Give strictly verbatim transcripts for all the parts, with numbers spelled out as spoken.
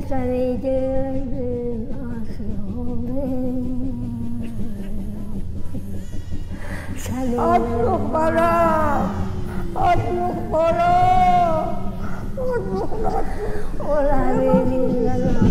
seni gördüm nasıl oldu? Atluk bana, atluk bana, atluk atluk. Ola benim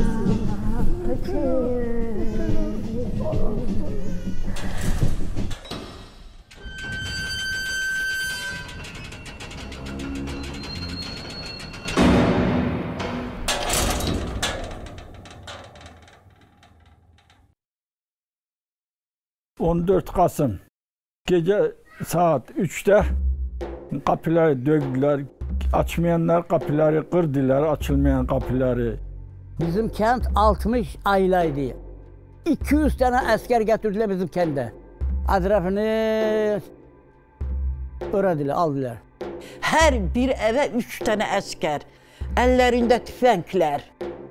on dört Kasım gece saat üçte kapıları döktüler. Açmayanlar kapıları kırdılar, açılmayan kapıları. Bizim kent altmış ailaydı. iki yüz tane asker getirdiler bizim kente. Etrafını öğrendiler, aldılar. Her bir eve üç tane asker, ellerinde tüfekler.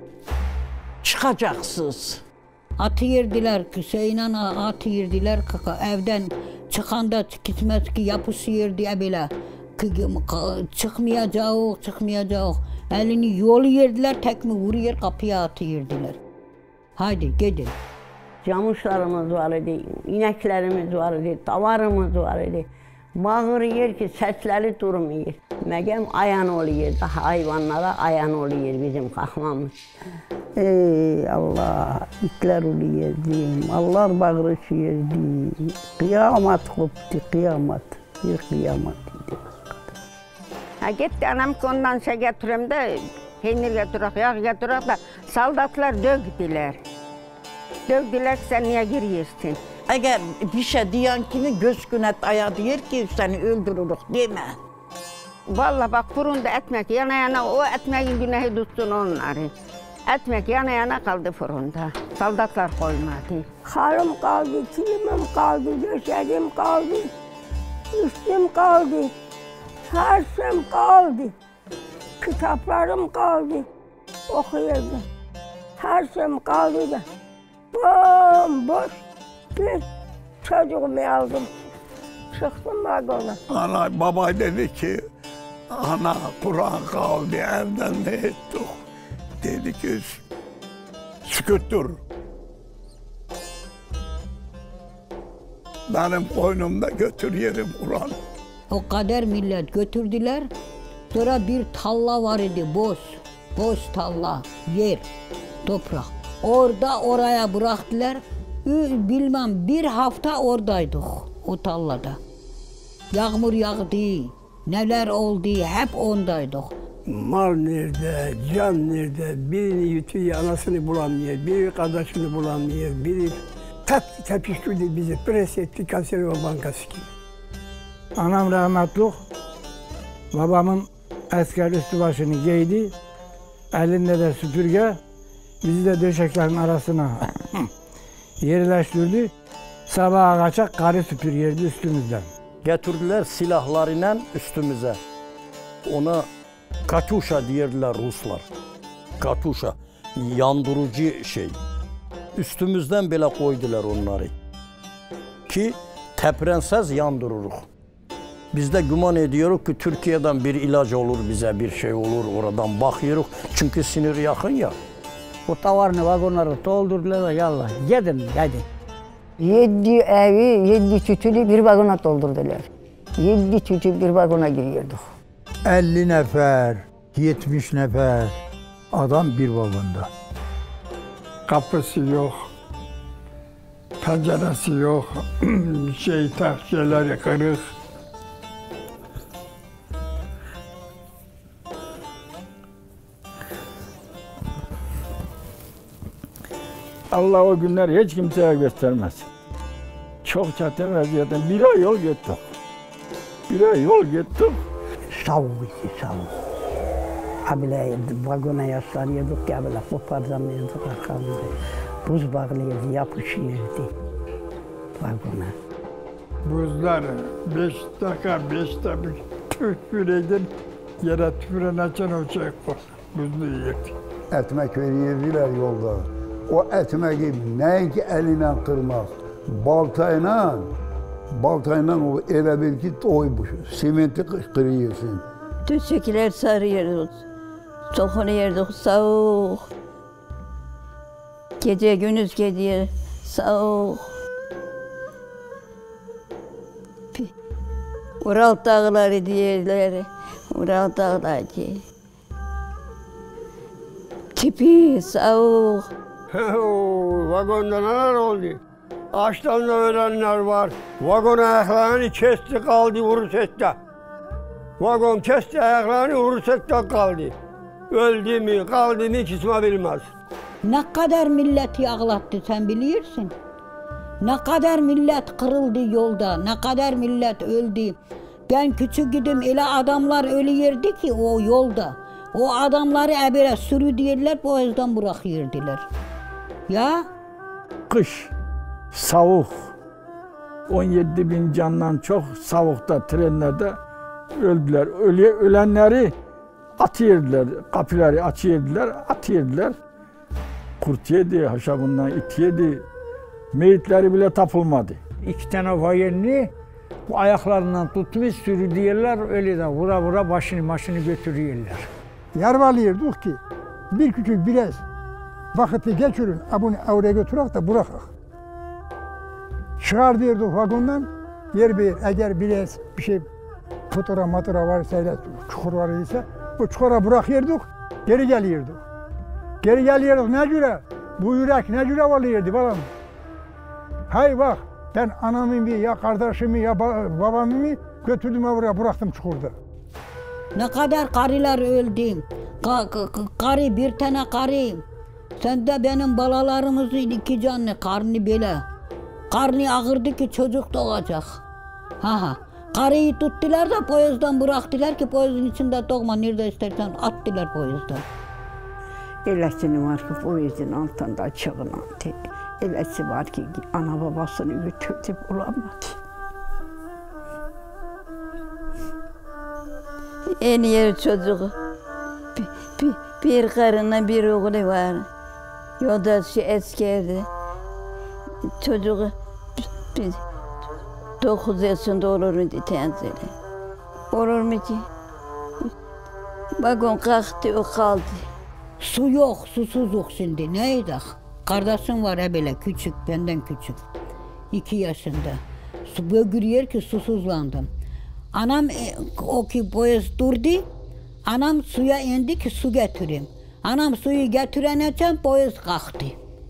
Çıkacaksınız. Atı yerdiler, Hüseyin'e atı yerdiler, evden çıkanda gitmez ki yapısı yerdi bile. Çıkmayacak, çıkmayacak. Elini yolu yerdiler, tekme vuruyor, kapıya atı yerdiler. Haydi gidin. Camışlarımız var idi, ineklerimiz var idi, davarımız var idi. Bağırıyor ki sesleri durmuyor. Megem ayan oluyor, hayvanlara ayan oluyor bizim kalkmamız. Ey Allah, itler oluyordu, mallar bağırışıyordu. Kıyamet koptu, kıyamet, bir kıyamet idi. Ha gitti anam ondan şey getireyim de, peynir getirek, yağ getirek de soldatlar döktüler. Dövdüler sen niye giriyorsun? Eğer bir şey diyen kimi göz günet aya diyor ki seni öldürürük deme. Vallahi bak fırında ekmek yana yana o ekmeğin günahı tutsun onları. Ekmek yana yana kaldı fırında. Soldatlar koymadı. Karım kaldı, kilimim kaldı, döşeğim kaldı, üstüm kaldı, her şeyim kaldı. Kitaplarım kaldı, okuyordum. Her şeyim kaldı da. Bomboş bir çocuğumu aldım. Çıktım vagona. Ana baba dedi ki, ana Kur'an kaldı evden ne ettik? Dedi ki, sıkıttır. Benim koynumda götür yerim Kur'an. O kadar millet götürdüler. Sonra bir talla var idi, boş. Boş talla, yer, toprak. Orada oraya bıraktılar. Bilmem bir hafta oradaydık o tallada. Yağmur yağdı, neler oldu hep ondaydık. Mal nerede, can nerede, birini yutuyor, anasını bulamıyor, biri kardeşini bulamıyor, biri tepki tepiştirdi bizi, pres etti Kayseri Bankası gibi. Anam rahmetli, babamın asker üstü başını giydi, elinde de süpürge, bizi de döşeklerin arasına yerleştirdi. Sabaha kaçak karı süpürüyordu üstümüzden. Getirdiler silahlarıyla üstümüze. Ona Katuşa diyerdiler Ruslar. Katuşa, yandırıcı şey. Üstümüzden bile koydular onları. Ki teprensiz yandırırız. Biz de güman ediyoruz ki Türkiye'den bir ilaç olur bize, bir şey olur oradan bakıyoruz. Çünkü sinir yakın ya. O tavarını, vagonları doldurdular da yallah, gidin, gidin. Yedi evi, yedi tütülü bir vagona doldurdular. Yedi tütü bir vagona giriyorduk. elli nefer, yetmiş nefer adam bir vagonda. Kapısı yok, penceresi yok, şey tahkeleri kırık. Allah o günleri hiç kimseye göstermez. Çok çetin vaziyetten bir ay yol gittik. Bir ay yol gittik. Savuk içi savuk. Abile vagona yaslanıyorduk ya böyle kopardamıyorduk arkamda. Buz bağlıyorduk, yapışıyordu vagona. Buzlar beş dakika, beş dakika tüfüreyden yere tüfüren açan o şey koy. Buzlu yerdi. Ekmek verirdiler yolda. O ekmeği neyki eline kırmak, baltayla, baltayla o ele bil ki oymuş, simenti kırıyorsun. Tütsükler sarıyoruz. Sokunu yerdik soğuk. Gece gündüz gidiyor, soğuk. Ural dağları diyorlar, Ural dağları diyor. Tipi soğuk. Vagonda neler oldu? Açtan da ölenler var. Vagon ayaklarını kesti kaldı Uruset'te. Vagon kesti ayaklarını Uruset'te kaldı. Öldü mü kaldı mı kisme bilmez. Ne kadar milleti ağlattı sen biliyorsun. Ne kadar millet kırıldı yolda, ne kadar millet öldü. Ben küçük gidim, öyle adamlar ölüyordu ki o yolda. O adamları ebere sürü diyorlar, boğazdan bırakıyordular. Ya? Kış, soğuk. on yedi bin candan çok soğukta, trenlerde öldüler. Öle, ölenleri atıyordular, kapıları açıyordular, atıyordular. Kurt yedi, haşabından it yedi. Meyitleri bile tapılmadı. İki tane vayenli bu ayaklarından tutmuş sürüdüyorlar, öyle de vura vura başını başını götürüyorlar. Yarvalıyorduk ki bir küçük biraz vakiti geçirin, bunu oraya götürək de bırakaq. Çıkar diyorduk vagondan, yer bir eğer biraz bir şey fotoğraf matura varsa, çukur var ise bu çukura bırakıyorduk, geri geliyorduk. Geri geliyorduk ne göre? Bu yürek ne göre oluyordu balam? Hay bak, ben anamı ya kardeşimi ya babamı götürdüm oraya bıraktım çukurda. Ne kadar karılar öldü. Ka ka karı bir tane karı. Sen de benim balalarımızın iki canlı karnı böyle. Karnı ağırdı ki çocuk doğacak. Ha ha. Karıyı tuttular da poyozdan bıraktılar ki poyozun içinde doğma nerede istersen attılar poyozdan. Eləsini var ki, poyozun altında çığınandı. Eləsi var ki, ana babasını götürdü, bulamadı. En yer çocuğu. Bir, bir, bir karına bir oğlu var. Yoldaşı askerdi. Çocuğu bir, dokuz yaşında olur mu diye tenzili. Olur mu ki? Vagon kalktı, o kaldı. Su yok, susuzluk şimdi. Neydi? Kardeşim var ya böyle küçük, benden küçük. İki yaşında. Su bögürüyor ki susuzlandım. Anam o ki boyaz durdu. Anam suya indi ki su getireyim. Anam suyu getireneceğim boyaz kalktı.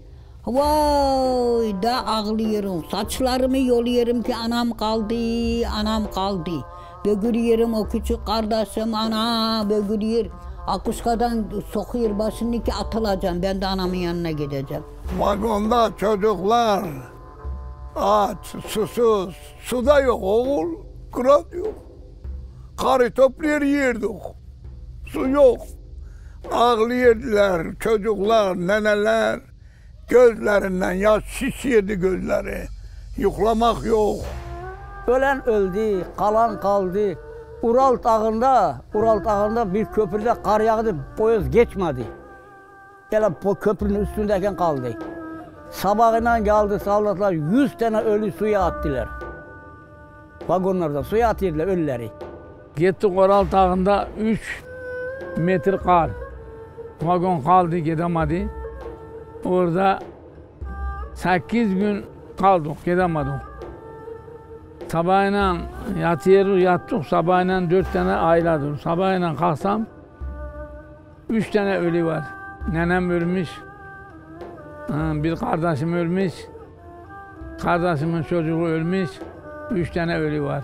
Vay da ağlıyorum. Saçlarımı yoluyorum ki anam kaldı, anam kaldı. Bögürüyorum o küçük kardeşim ana bögürüyor. Akuşkadan sokuyor başını ki atılacağım. Ben de anamın yanına gideceğim. Vagonda çocuklar aç, susuz, suda yok oğul, kırat yok. Karı topluyor yerdik, su yok. Ağlıyordular çocuklar, neneler, gözlerinden yaş şişiyordu gözleri. Yuklamak yok. Ölen öldü, kalan kaldı. Ural dağında, Ural dağında bir köprüde kar yağdı, boyoz geçmedi. Gelen köprünün üstündeyken kaldı. Sabahından geldi soldatlar, yüz tane ölü suya attılar. Vagonlarda suya atıyorlar ölüleri. Gittik Ural dağında üç metre kar. Vagon kaldı, gidemedi. Orada sekiz gün kaldık, gidemedik. Sabahıyla yatıyoruz, yattık, sabahıyla dört tane ailedir. Sabahıyla kalksam, üç tane ölü var. Nenem ölmüş, bir kardeşim ölmüş, kardeşimin çocuğu ölmüş, üç tane ölü var.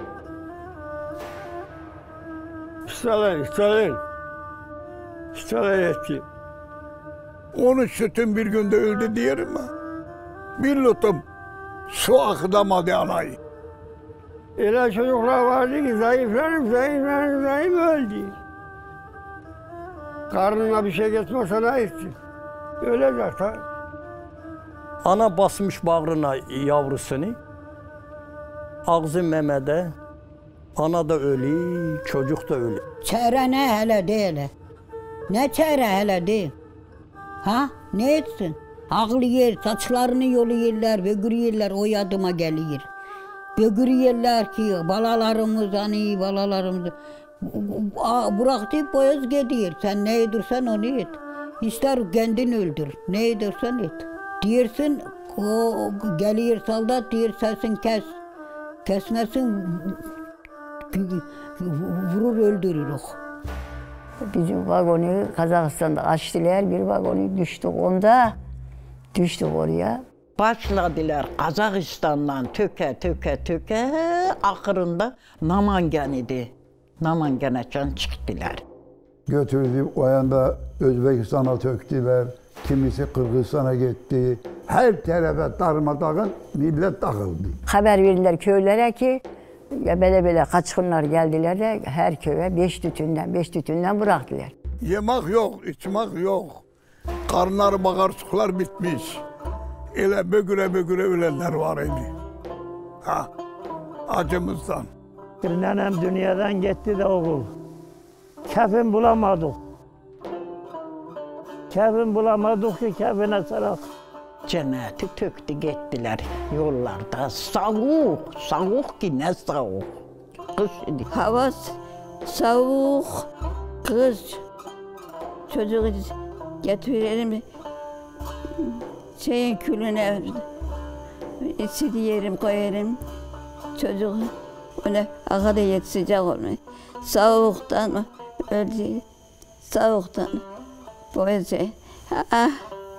İsrail, İsrail. İsrail etti. Onun sütün bir günde öldü diyelim mi? Bir lutum su akıdamadı anayı. Öyle çocuklar vardı ki zayıflanıp zayıflanıp zayıf öldü. Karnına bir şey geçmese ne etsin? Öyle zaten. Ana basmış bağrına yavrusunu. Ağzı memede. Ana da ölü, çocuk da ölü. Çare ne hele değil. Ne çare hele değil. Ha? Ne etsin? Ağlıyor, saçlarını yoluyorlar, bögürüyorlar, o yadıma geliyor. Bögürüyorlar ki balalarımız hani balalarımız. Bıraktık boyaz gidiyor. Sen ne edirsen onu et. İster kendin öldür. Ne edersen et. Diyorsun o geliyor soldat diyor sesin kes. Kesmesin vurur öldürür o. Bizim vagonu Kazakistan'da açtılar, bir vagonu düştük onda, düştük oraya. Başladılar Kazakistan'dan töke töke töke, ahırında Namangan idi. Namangan'a çıktılar. Götürdü, o yanda Özbekistan'a töktüler, kimisi Kırgızistan'a gitti. Her tarafa darmadağın millet dağıldı. Haber verdiler köylere ki, ya böyle böyle kaçkınlar geldiler de her köye beş tütünden, beş tütünden bıraktılar. Yemek yok, içmek yok. Karınları bakarsuklar bitmiş. Öyle bögüre bögüre ölenler var idi. Ha, acımızdan. Bir nenem dünyadan gitti de oğul. Kefin bulamadık. Kefin bulamadık ki kefine sarak. Cenneti töktü gittiler yollarda. Soğuk, soğuk ki ne soğuk. Kış idi. Hava soğuk, kız. Çocuğu getirelim şeyin külüne ısıdı yerim koyarım. Çocuğu öyle ağrıya sıcak olmuyor. Soğuktan öldü, soğuktan boğazı. Ah.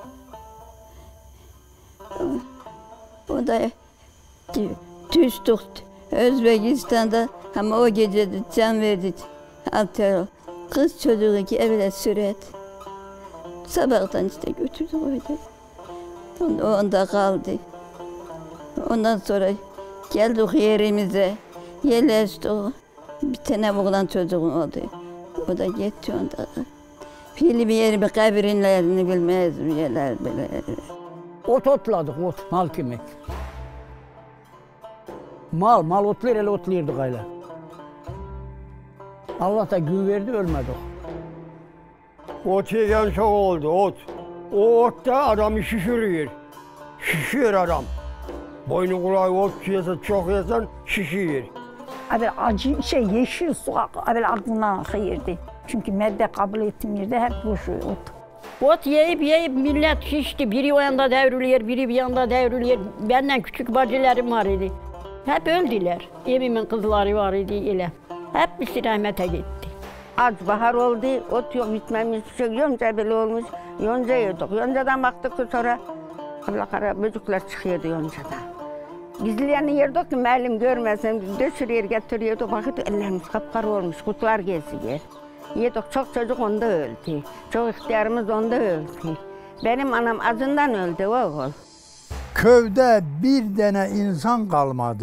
O da düştük Özbekistan'da ama o gece de can verdi. Altero. Kız çocuğu ki evde süret. Sabahtan işte götürdük öyle. Onda kaldı. Ondan sonra geldik yerimize. Yerleştik. Bir tane oğlan çocuğum oldu. O da gitti onda. Fili bir yeri bir kabrinlerini bilmez mi yerler böyle. Ot otladık, ot, mal kimi. Mal, mal otlar ele otlayırdık öyle. Allah da gün verdi, ölmedik. Ot yiyen çok oldu, ot. O ot da adamı şişiriyor. Şişiyor adam. Boynu kulağı ot yesen, çok yesen şişiyor. Abi acı şey yeşil su abi aklından akıyordu. Çünkü madde kabul etmiyordu, hep boş ot. Ot yiyip yiyip millet şişti. Biri o yanda devriliyor, biri bir yanda devriliyor. Benden küçük bacılarım var idi. Hep öldüler. Evimin kızları var idi ile. Hepsi rahmete gitti. Az bahar oldu, ot yok, bitmemiş bir şey. Yonca bile olmuş, yonca yedik. Yoncadan baktık ki sonra kara kara böcekler çıkıyordu yoncadan. Gizlerini yerdik ki melim görmesin, döşürüyor getiriyordu. Bakıyordu ellerimiz kapkara olmuş, kutlar geziyor. Yedik, çok çocuk onda öldü. Çok ihtiyarımız onda öldü. Benim anam acından öldü oğul. Köyde bir tane insan kalmadı.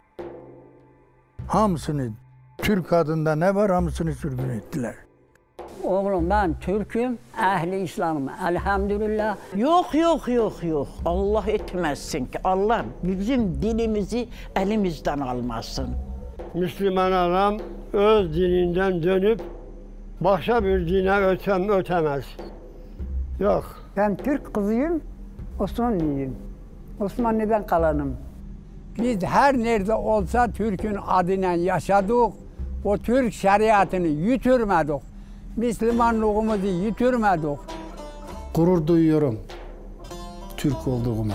Hamısını, Türk adında ne var hamısını sürgün ettiler. Oğlum ben Türk'üm, ehli İslam'ım elhamdülillah. Yok yok yok yok. Allah etmezsin ki. Allah bizim dinimizi elimizden almasın. Müslüman adam öz dininden dönüp başka bir dine ötem ötemez. Yok. Ben Türk kızıyım, Osmanlıyım. Osmanlı'dan kalanım. Biz her nerede olsa Türk'ün adıyla yaşadık. O Türk şeriatını yitirmedik. Müslümanlığımızı yitirmedik. Gurur duyuyorum Türk olduğuma.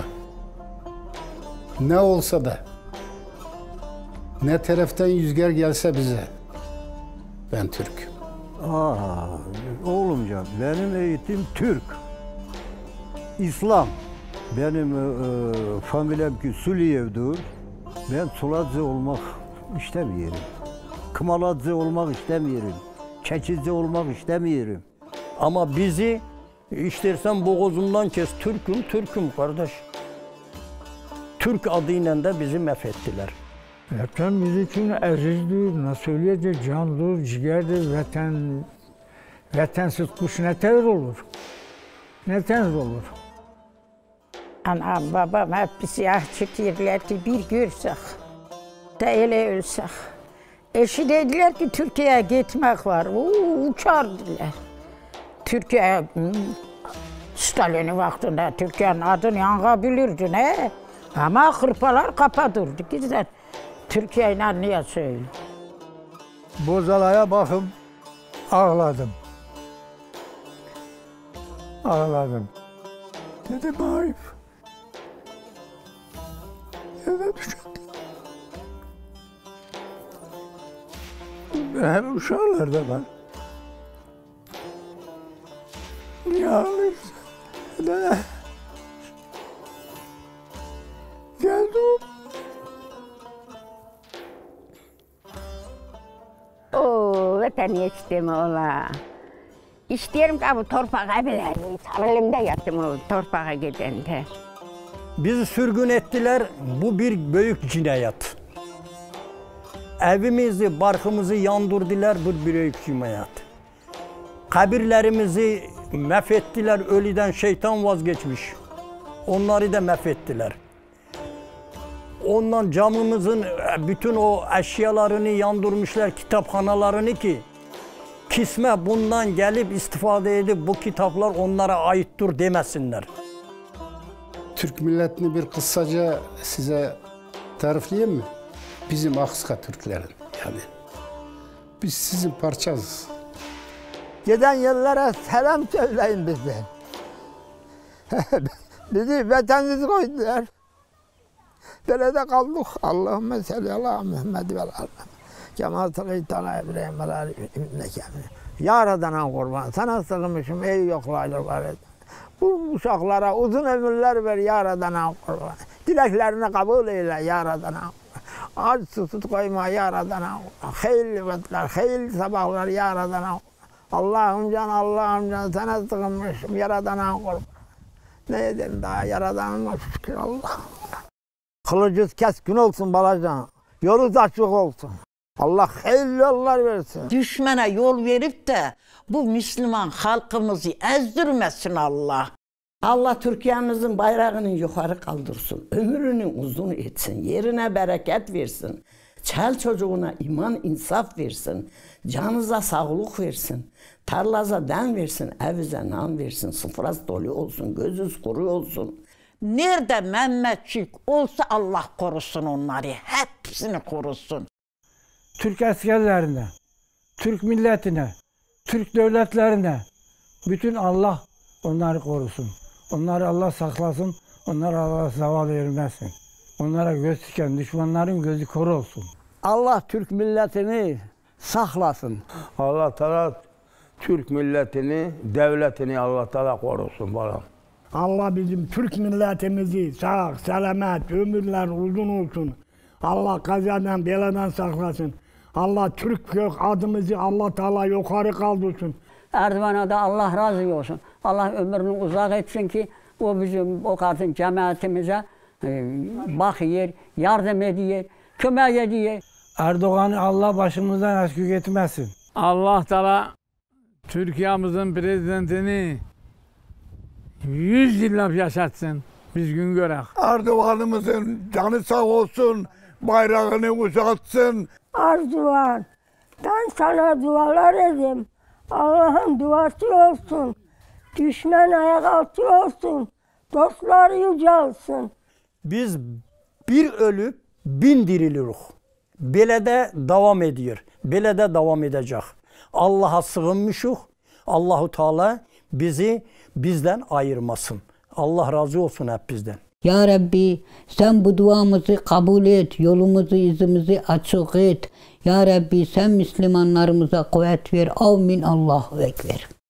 Ne olsa da, ne taraftan rüzgar gelse bize, ben Türk. Aa, oğlumcan, benim eğitim Türk. İslam. Benim e, familyam ki Suliyev'dir. Ben Suladze olmak istemiyorum. Kımaladze olmak istemiyorum. Çeçice olmak istemiyorum. Ama bizi istersen boğazımdan kes. Türk'üm, Türk'üm kardeş. Türk adıyla da bizi mefettiler. Vatan bizim için azizdir, nasıl söyleyeceğiz, candır, ciğerdir, vatan, vatansız kuş ne tez olur? Ne tez olur? Anam, babam hep bizi ah çıkıyorlar ki bir görsek, de öyle ölsek. Eşi dediler ki Türkiye'ye gitmek var, uuu uçardılar. Türkiye, Stalin'in vaktinde Türkiye'nin adını yanabilirdi ne? Ama hırpalar kapatırdı güzel. Türkiye'yle niye söyle? Bozalaya bakım, ağladım. Ağladım. Dedim Arif, Hem uşaklar da var. Niye ağlıyorsun? De. Geldim. Oo, vatan içtim ola. İsterim ki bu torpağa bile, sarılımda yattım o torpağa gidende. Bizi sürgün ettiler, bu bir büyük cinayet. Evimizi, barkımızı yandırdılar, bu bir büyük cinayet. Kabirlerimizi mahvettiler, ölüden şeytan vazgeçmiş. Onları da mahvettiler. Ondan camımızın bütün o eşyalarını yandırmışlar, kitapxanalarını ki kisme bundan gelip istifade edip bu kitaplar onlara aittir demesinler. Türk milletini bir kısaca size tarifleyeyim mi? Bizim Akska Türklerin yani. Biz sizin parçasız. Giden yerlere selam söyleyin bizden. Bizi vatanımız koydular. Böyle de kaldık. Allahümme salli ala Muhammed ve ala Kemal sallallahu İbrahim ve ala İbn-i Yaradan'a kurban. Sana sığınmışım ey yoklaylar var. Bu uşaklara uzun ömürler ver Yaradan'a kurban. Dileklerini kabul eyle Yaradan'a. Aç susuz koyma Yaradan'a. Hayırlı vakitler, hayırlı sabahlar Yaradan'a. Allah'ım can, Allah'ım can sana sığınmışım Yaradan'a kurban. Ne edin daha Yaradan'a şükür Allah. Kılıcız keskin olsun balacan. Yolunuz açık olsun. Allah hayırlı yollar versin. Düşmana yol verip de bu Müslüman halkımızı ezdirmesin Allah. Allah Türkiye'mizin bayrağını yukarı kaldırsın. Ömrünü uzun etsin. Yerine bereket versin. Çel çocuğuna iman insaf versin. Canınıza sağlık versin. Tarlaza den versin. Evize nan versin. Sıfıraz dolu olsun. Gözünüz kuru olsun. Nerede Mehmetçik olsa Allah korusun onları. Hepsini korusun. Türk askerlerine, Türk milletine, Türk devletlerine bütün Allah onları korusun. Onları Allah saklasın, onlara Allah zaval vermesin. Onlara göz diken düşmanların gözü kör olsun. Allah Türk milletini saklasın. Allah Teala Türk milletini, devletini Allah Teala korusun bana. Allah bizim Türk milletimizi sağ, selamet, ömürler uzun olsun. Allah kazadan, beladan saklasın. Allah Türk gök adımızı Allah Teala yukarı kaldırsın. Erdoğan'a da Allah razı olsun. Allah ömrünü uzak etsin ki o bizim o kadın cemaatimize e, bakıyor, yardım ediyor, kömek ediyor. Erdoğan'ı Allah başımızdan eksik etmesin. Allah Teala Türkiye'mizin prezidentini yüz yıl yaşatsın. Biz gün görek. Erdoğan'ımızın canı sağ olsun, bayrağını uzatsın. Erdoğan, ben sana dualar edeyim. Allah'ın duası olsun. Düşman ayak altı olsun. Dostlar yücelsin. Biz bir ölüp bin diriliriz. Böyle de devam ediyor. Böyle de devam edecek. Allah'a sığınmışız. Allahu Teala bizi bizden ayırmasın. Allah razı olsun hep bizden. Ya Rabbi sen bu duamızı kabul et, yolumuzu, izimizi açık et. Ya Rabbi sen Müslümanlarımıza kuvvet ver. Amin. Allahu Ekber.